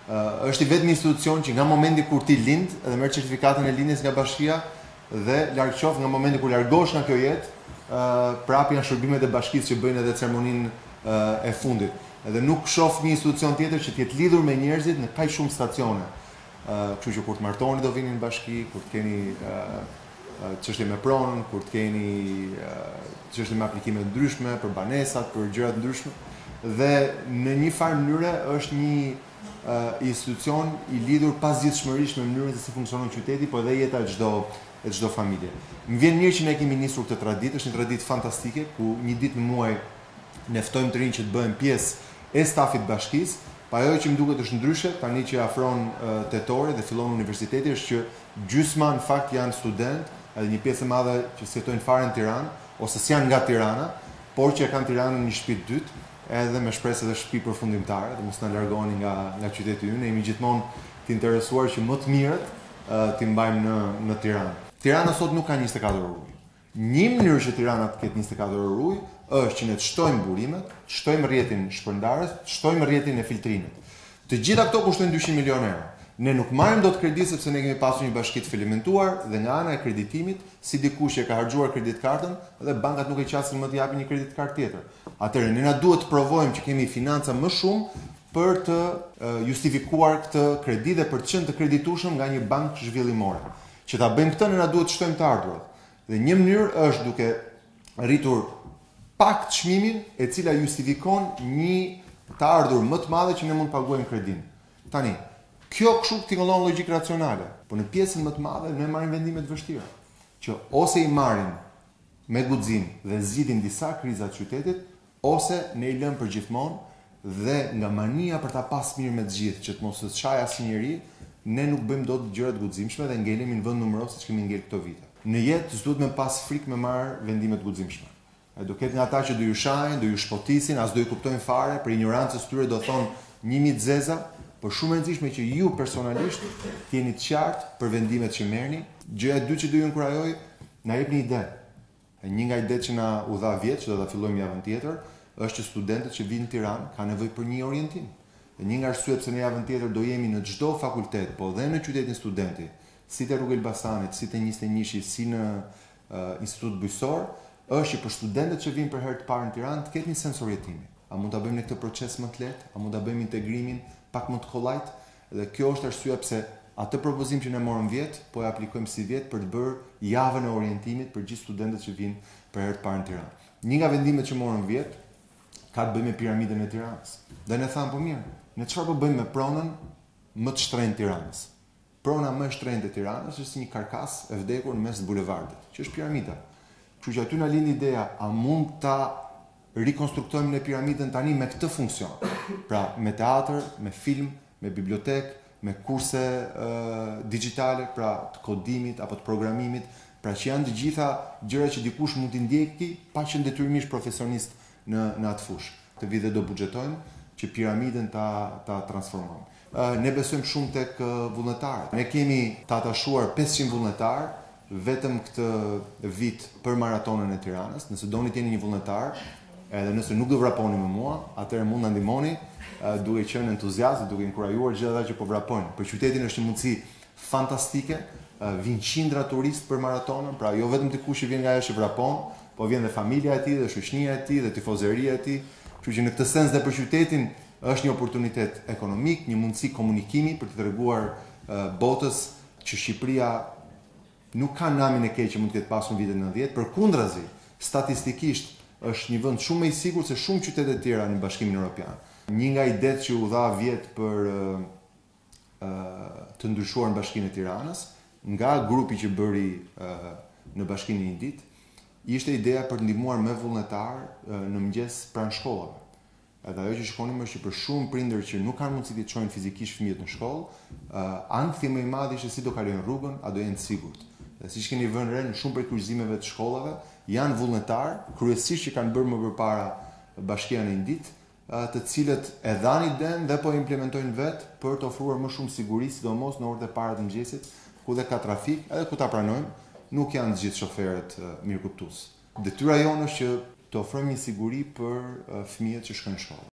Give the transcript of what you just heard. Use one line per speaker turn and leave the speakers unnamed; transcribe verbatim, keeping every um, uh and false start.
Uh, është i vetmi institucion që nga momenti kur ti lind dhe merr certifikatën e lindjes nga bashkia dhe larg qof nga momenti kur largosh nga kjo jetë, uh, prapë janë shërbimet e bashkisë që bëjnë edhe ceremoninë uh, e fundit. Edhe nuk shoh një institucion tjetër që të jetë lidhur me njerëzit në kaq shumë stacione. Uh, kështu që kur të martoni do vini në bashki, kur të keni uh, çështje me pronën, kur të keni çështje uh, me aplikime të ndryshme për banesat, për gjëra të ndryshme, dhe në një farë mënyre është një Uh, institucion i lidhur pasgjithshmërisht me mënyrën se si funksionon qyteti, po edhe jeta e çdo e çdo familje. Më vjen mirë që ne kemi nisur këtë traditë, është një traditë fantastike ku një ditë në muaj ne ftojmë të rinj që të bëhen pjesë e stafit bashkisë, pa ajo që më duket është ndryshe, tani që afron uh, tetori dhe fillon universiteti, është që gjysma në fakt janë student, edhe një pjesë e madhe që jetojnë fare në Tiranë ose s'janë nga Tirana, por që e kanë Tiranën një shtëpi të dytë, edhe me shpresë edhe shtëpi përfundimtare, dhe mos na largoni nga nga qyteti ynë. Ne jemi gjithmonë të interesuar që më të mirët uh, t'i mbajmë në në Tiranë. Tirana sot nuk ka njëzet e katër orë ujë. Një mënyrë që Tirana të ketë njëzet e katër orë ujë është që ne të shtojmë burimet, të shtojmë rrjetin shpërndarës, të shtojmë rrjetin e filtrimit. Të gjitha këto kushtojnë dyqind milion euro. Ne nuk marrim dot kredi sepse ne kemi pasur një bashki të falimentuar dhe nga ana e kreditimit, si dikush që ka harxuar kreditkartën dhe bankat nuk e qasin më të japin një kreditkartë tjetër. Atëherë ne na duhet të provojmë që kemi financa më shumë për të uh, justifikuar këtë kredi dhe për të qenë të kreditueshëm nga një bankë zhvillimore. Që ta bëjmë këtë ne na duhet të shtojmë të ardhurat. Dhe një mënyrë është duke rritur pak çmimin e cila justifikon një të ardhur më të madhe që ne mund të paguajmë kredin. Tani, kjo kështu tingëllon logjik racionale, por në pjesën më të madhe ne marrim vendime të vështira, që ose i marrim me guxim dhe zgjidhim disa kriza të qytetit, ose ne i lëmë për gjithmonë dhe nga mania për ta pas mirë me të gjithë, që të mos të çaj asnjë njeri, ne nuk bëjmë dot gjëra të guximshme dhe ngelemi në vend numëros siç kemi ngel këto vite. Në jetë s'duhet me pas frikë me marr vendime të guximshme. Ai do ketë nga ata që do ju shajnë, do ju shpotisin, as do ju kuptojnë fare, për ignorancës tyre do thonë një mijë zeza. Por shumë e rëndësishme që ju personalisht të jeni të qartë për vendimet që merrni. Gjëja e dytë që do ju inkurajoj, na jepni ide. Një nga idetë që na u dha vjet, që do ta fillojmë javën tjetër, është që studentët që vinë në Tiranë kanë nevojë për një orientim. Dhe një nga arsyet pse në javën tjetër do jemi në çdo fakultet, po dhe në qytetin studenti, si te rruga Elbasanit, si te njëzet e njëshi, si në uh, Institut Bujqësor, është që për studentët që vinë për herë të parë në Tiranë të ketë një sens orientimi. A mund ta bëjmë në këtë proces më të lehtë, a mund ta bëjmë integrimin pak më të kollajt, dhe kjo është arsyeja pse atë propozim që ne morëm vjet, po e aplikojmë si vjet për të bërë javën e orientimit për gjithë studentët që vinë për herë të parë në Tiranë. Një nga vendimet që morëm vjet ka të bëjë me piramidën e Tiranës. Dhe ne thamë po mirë, ne çfarë po bëjmë me pronën më të shtrenjtë të Tiranës? Prona më e shtrenjtë e Tiranës është si një karkas e vdekur në mes të bulevardit, që është piramida. Kështu që aty na lind ideja, a mund ta rikonstruktojmë në piramidën tani me këtë funksion. Pra, me teatr, me film, me bibliotek, me kurse uh, digjitale, pra të kodimit apo të programimit, pra që janë të gjitha gjëra që dikush mund t'i ndjeki pa qenë detyrimisht profesionist në në atë fushë. Të vite do buxhetojmë që piramidën ta ta transformojmë. Uh, ne besojmë shumë tek uh, vullnetarët. Ne kemi të atashuar pesëqind vullnetarë vetëm këtë vit për maratonën e Tiranës. Nëse doni të jeni një vullnetar, edhe nëse nuk do vraponi me mua, atëherë mund na ndihmoni, uh, duke qenë entuziast, duke inkurajuar gjithë ata që po vrapojnë. Për qytetin është një mundësi fantastike, uh, vin qindra turistë për maratonën, pra jo vetëm dikush që vjen nga jashtë vrapon, po vjen dhe familja e tij, dhe shoqënia e tij, dhe tifozeria e tij. Kështu që në këtë sens dhe për qytetin është një oportunitet ekonomik, një mundësi komunikimi për të treguar uh, botës që Shqipëria nuk ka namin e keq që mund të ketë pasur në vitet nëntëdhjetë, përkundrazi, statistikisht është një vend shumë më i sigurt se shumë qytete të tjera në Bashkimin Evropian. Një nga idetë që u dha vjet për uh, uh, të ndryshuar në Bashkinë e Tiranës, nga grupi që bëri uh, në Bashkinë e Indit, ishte ideja për të ndihmuar me vullnetar uh, në mëngjes pranë shkollave. Edhe ajo që shikonim është që për shumë prindër që nuk kanë mundësi të çojnë fizikisht fëmijët në shkollë, uh, ankthi më i madh ishte si do kalojnë rrugën, a do jenë të sigurt. Dhe siç keni vënë re në shumë prej kryqëzimeve të shkollave, janë vullnetar, kryesisht që kanë bërë më përpara Bashkia në Indit, të cilët e dhanë idenë dhe po implementojnë vetë për të ofruar më shumë siguri, sidomos në orët e para të mëngjesit, ku dhe ka trafik, edhe ku ta pranojmë, nuk janë të gjithë shoferët mirëkuptues. Detyra jonë është që të ofrojmë një siguri për fëmijët që shkojnë në shkollë.